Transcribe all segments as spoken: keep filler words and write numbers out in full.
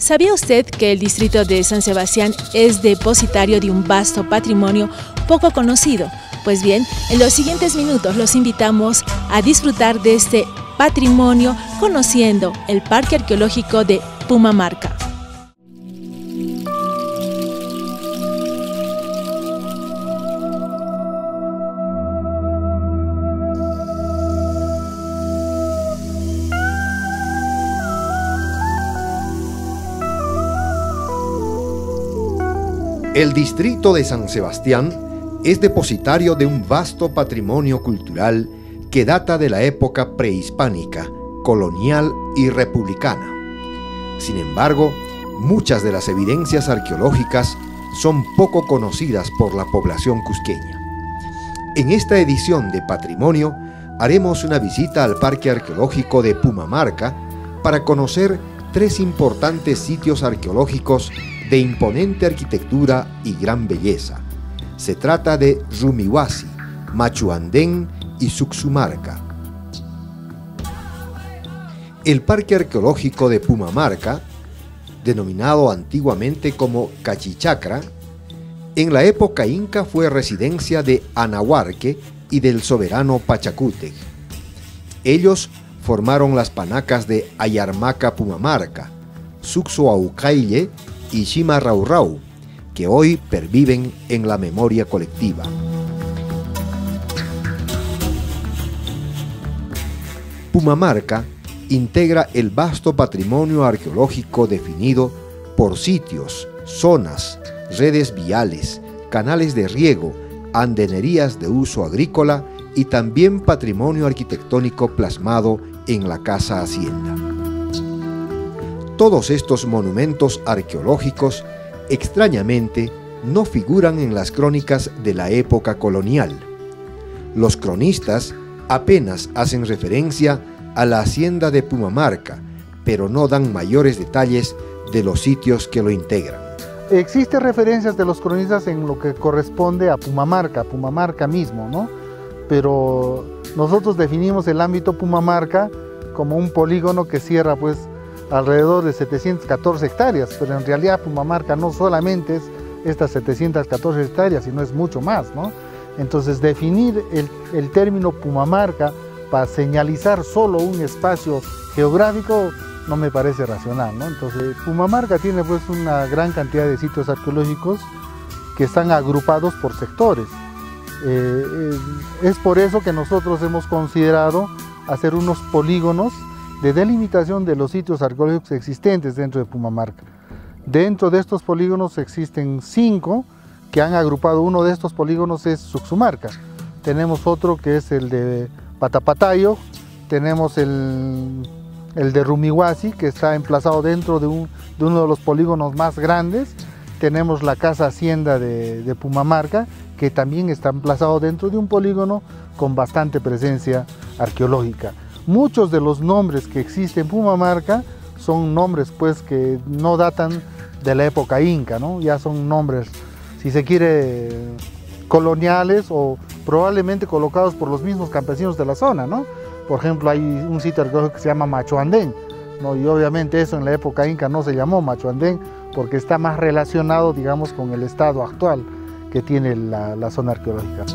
¿Sabía usted que el distrito de San Sebastián es depositario de un vasto patrimonio poco conocido? Pues bien, en los siguientes minutos los invitamos a disfrutar de este patrimonio conociendo el Parque Arqueológico de Pumamarca. El distrito de San Sebastián es depositario de un vasto patrimonio cultural que data de la época prehispánica, colonial y republicana. Sin embargo, muchas de las evidencias arqueológicas son poco conocidas por la población cusqueña. En esta edición de Patrimonio haremos una visita al Parque Arqueológico de Pumamarca para conocer tres importantes sitios arqueológicos de imponente arquitectura y gran belleza. Se trata de Rumihuasi, Machuandén y Suxumarca. El Parque Arqueológico de Pumamarca, denominado antiguamente como Cachichacra, en la época inca fue residencia de Anahuarque y del soberano Pachacútec. Ellos formaron las panacas de Ayarmaca Pumamarca, Suxuaucaille y Ximarraurau, que hoy perviven en la memoria colectiva. Pumamarca integra el vasto patrimonio arqueológico definido por sitios, zonas, redes viales, canales de riego, andenerías de uso agrícola y también patrimonio arquitectónico plasmado en la Casa Hacienda. Todos estos monumentos arqueológicos, extrañamente, no figuran en las crónicas de la época colonial. Los cronistas apenas hacen referencia a la hacienda de Pumamarca, pero no dan mayores detalles de los sitios que lo integran. Existen referencias de los cronistas en lo que corresponde a Pumamarca, Pumamarca mismo, ¿no? Pero nosotros definimos el ámbito Pumamarca como un polígono que cierra, pues, alrededor de setecientas catorce hectáreas, pero en realidad Pumamarca no solamente es estas setecientas catorce hectáreas, sino es mucho más, ¿no? Entonces definir el, el término Pumamarca para señalizar solo un espacio geográfico no me parece racional, ¿no? Entonces Pumamarca tiene pues una gran cantidad de sitios arqueológicos que están agrupados por sectores. Eh, eh, es por eso que nosotros hemos considerado hacer unos polígonos de delimitación de los sitios arqueológicos existentes dentro de Pumamarca. Dentro de estos polígonos existen cinco que han agrupado. Uno de estos polígonos es Suxumarca. Tenemos otro que es el de Patapatayo, tenemos el, el de Rumihuasi, que está emplazado dentro de, un, de uno de los polígonos más grandes. Tenemos la Casa Hacienda de, de Pumamarca, que también está emplazado dentro de un polígono con bastante presencia arqueológica. Muchos de los nombres que existen en Pumamarca son nombres pues que no datan de la época inca, ¿no? Ya son nombres, si se quiere, coloniales o probablemente colocados por los mismos campesinos de la zona, ¿no? Por ejemplo, hay un sitio arqueológico que se llama Machuandén, ¿no? Y obviamente eso en la época inca no se llamó Machuandén porque está más relacionado, digamos, con el estado actual que tiene la, la zona arqueológica.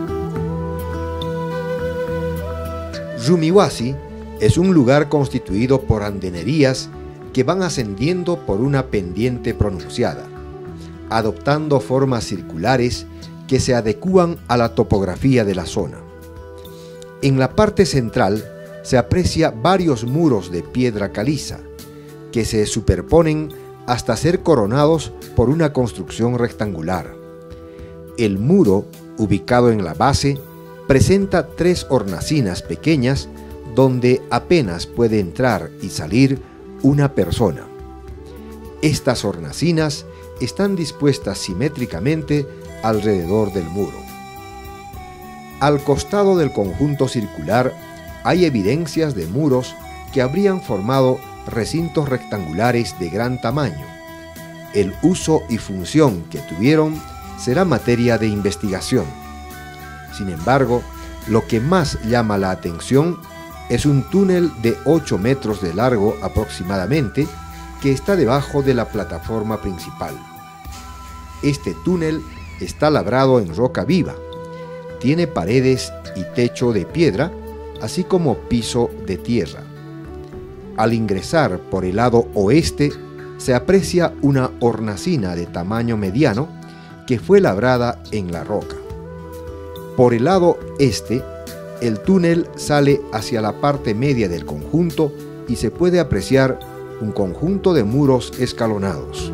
Rumihuasi es un lugar constituido por andenerías que van ascendiendo por una pendiente pronunciada, adoptando formas circulares que se adecúan a la topografía de la zona. En la parte central se aprecia varios muros de piedra caliza, que se superponen hasta ser coronados por una construcción rectangular. El muro, ubicado en la base, presenta tres hornacinas pequeñas donde apenas puede entrar y salir una persona. Estas hornacinas están dispuestas simétricamente alrededor del muro. Al costado del conjunto circular hay evidencias de muros que habrían formado recintos rectangulares de gran tamaño. El uso y función que tuvieron será materia de investigación. Sin embargo, lo que más llama la atención es un túnel de ocho metros de largo aproximadamente, que está debajo de la plataforma principal. Este túnel está labrado en roca viva, tiene paredes y techo de piedra, así como piso de tierra. Al ingresar por el lado oeste, se aprecia una hornacina de tamaño mediano que fue labrada en la roca. Por el lado este, el túnel sale hacia la parte media del conjunto y se puede apreciar un conjunto de muros escalonados.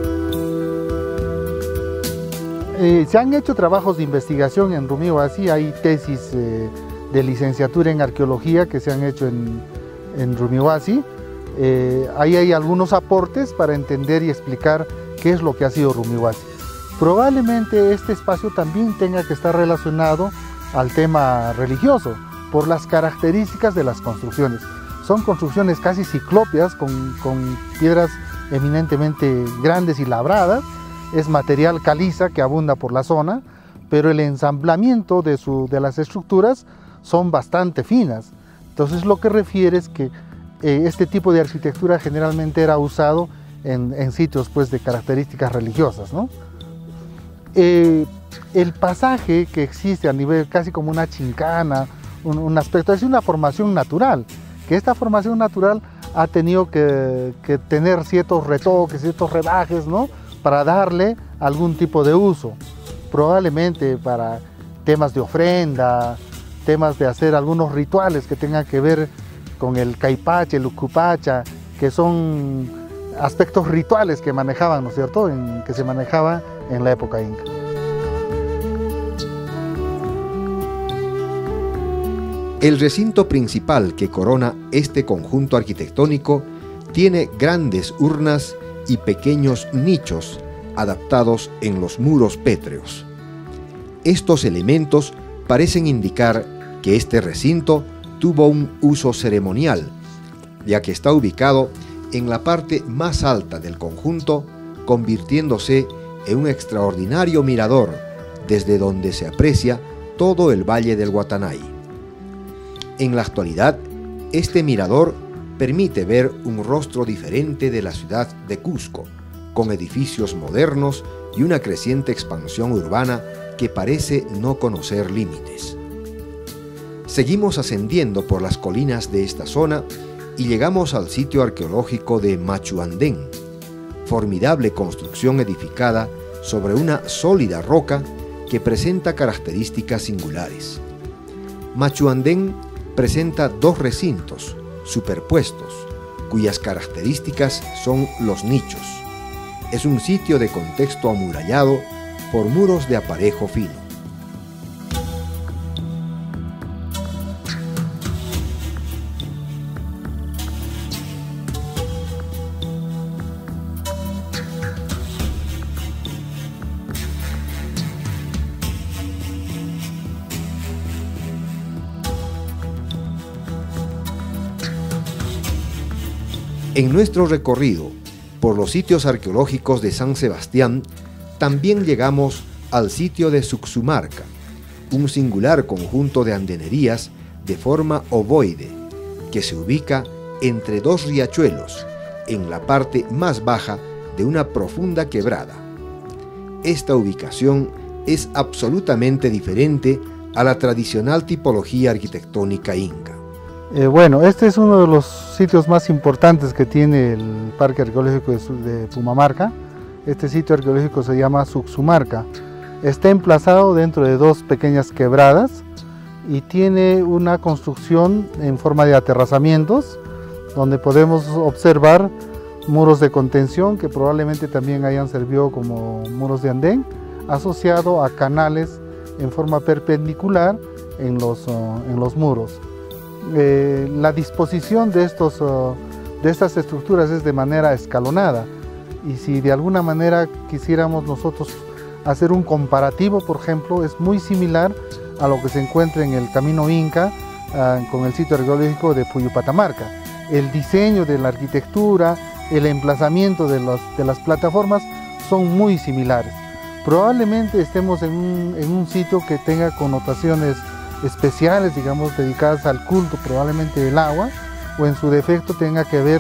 Eh, se han hecho trabajos de investigación en Rumihuasi, hay tesis eh, de licenciatura en arqueología que se han hecho en, en Rumihuasi. Eh, ahí hay algunos aportes para entender y explicar qué es lo que ha sido Rumihuasi. Probablemente este espacio también tenga que estar relacionado al tema religioso por las características de las construcciones. Son construcciones casi ciclópeas con, con piedras eminentemente grandes y labradas. Es material caliza que abunda por la zona, pero el ensamblamiento de, su, de las estructuras son bastante finas. Entonces lo que refiere es que eh, este tipo de arquitectura generalmente era usado en, en sitios pues, de características religiosas, ¿no? Eh, el pasaje que existe a nivel casi como una chincana, un, un aspecto, es una formación natural, que esta formación natural ha tenido que, que tener ciertos retoques, ciertos rebajes, ¿no? Para darle algún tipo de uso, probablemente para temas de ofrenda, temas de hacer algunos rituales que tengan que ver con el caipache, el ucupacha, que son aspectos rituales que manejaban, ¿no es cierto?, en, que se manejaba en la época inca. El recinto principal que corona este conjunto arquitectónico tiene grandes urnas y pequeños nichos adaptados en los muros pétreos. Estos elementos parecen indicar que este recinto tuvo un uso ceremonial, ya que está ubicado en la parte más alta del conjunto, convirtiéndose en un extraordinario mirador desde donde se aprecia todo el valle del Guatanay. En la actualidad, este mirador permite ver un rostro diferente de la ciudad de Cusco, con edificios modernos y una creciente expansión urbana que parece no conocer límites. Seguimos ascendiendo por las colinas de esta zona y llegamos al sitio arqueológico de Machuandén, formidable construcción edificada sobre una sólida roca que presenta características singulares. Machuandén presenta dos recintos superpuestos, cuyas características son los nichos. Es un sitio de contexto amurallado por muros de aparejo fino. En nuestro recorrido por los sitios arqueológicos de San Sebastián, también llegamos al sitio de Suxumarca, un singular conjunto de andenerías de forma ovoide, que se ubica entre dos riachuelos, en la parte más baja de una profunda quebrada. Esta ubicación es absolutamente diferente a la tradicional tipología arquitectónica inca. Eh, bueno, este es uno de los sitios más importantes que tiene el Parque Arqueológico de, de Pumamarca. Este sitio arqueológico se llama Suxumarca. Está emplazado dentro de dos pequeñas quebradas y tiene una construcción en forma de aterrazamientos, donde podemos observar muros de contención que probablemente también hayan servido como muros de andén, asociado a canales en forma perpendicular en los, uh, en los muros. Eh, la disposición de, estos, uh, de estas estructuras es de manera escalonada, y si de alguna manera quisiéramos nosotros hacer un comparativo, por ejemplo, es muy similar a lo que se encuentra en el Camino Inca uh, con el sitio arqueológico de Puyupatamarca. El diseño de la arquitectura, el emplazamiento de, los, de las plataformas son muy similares. Probablemente estemos en un, en un sitio que tenga connotaciones especiales, digamos, dedicadas al culto, probablemente del agua, o en su defecto tenga que ver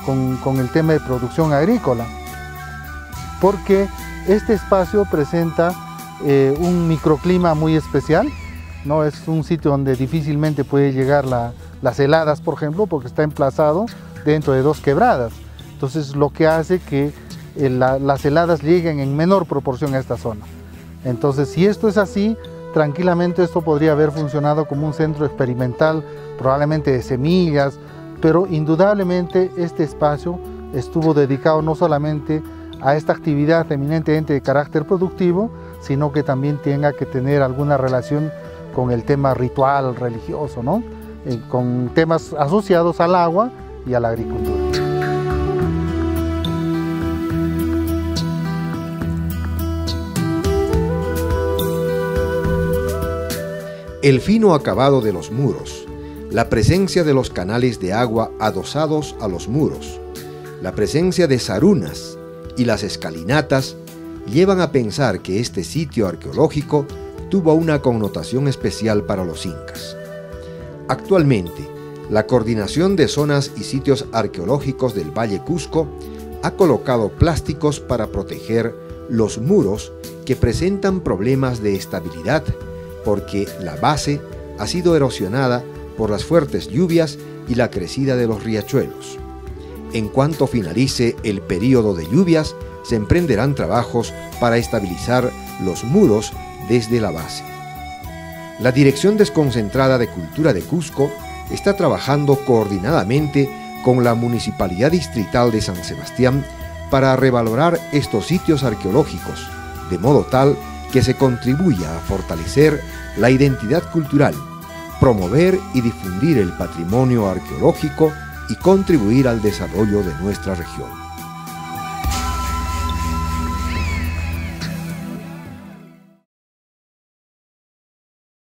con, con el tema de producción agrícola, porque este espacio presenta eh, un microclima muy especial, ¿no? Es un sitio donde difícilmente puede llegar la, las heladas, por ejemplo, porque está emplazado dentro de dos quebradas. Entonces, lo que hace que eh, la, las heladas lleguen en menor proporción a esta zona. Entonces, si esto es así, tranquilamente esto podría haber funcionado como un centro experimental, probablemente de semillas, pero indudablemente este espacio estuvo dedicado no solamente a esta actividad eminentemente de carácter productivo, sino que también tenga que tener alguna relación con el tema ritual, religioso, ¿no? Eh, con temas asociados al agua y a la agricultura. El fino acabado de los muros, la presencia de los canales de agua adosados a los muros, la presencia de sarunas y las escalinatas llevan a pensar que este sitio arqueológico tuvo una connotación especial para los incas. Actualmente, la Coordinación de Zonas y Sitios Arqueológicos del Valle Cusco ha colocado plásticos para proteger los muros que presentan problemas de estabilidad porque la base ha sido erosionada por las fuertes lluvias y la crecida de los riachuelos. En cuanto finalice el período de lluvias, se emprenderán trabajos para estabilizar los muros desde la base. La Dirección Desconcentrada de Cultura de Cusco está trabajando coordinadamente con la Municipalidad Distrital de San Sebastián para revalorar estos sitios arqueológicos, de modo tal que se contribuya a fortalecer la identidad cultural, promover y difundir el patrimonio arqueológico y contribuir al desarrollo de nuestra región.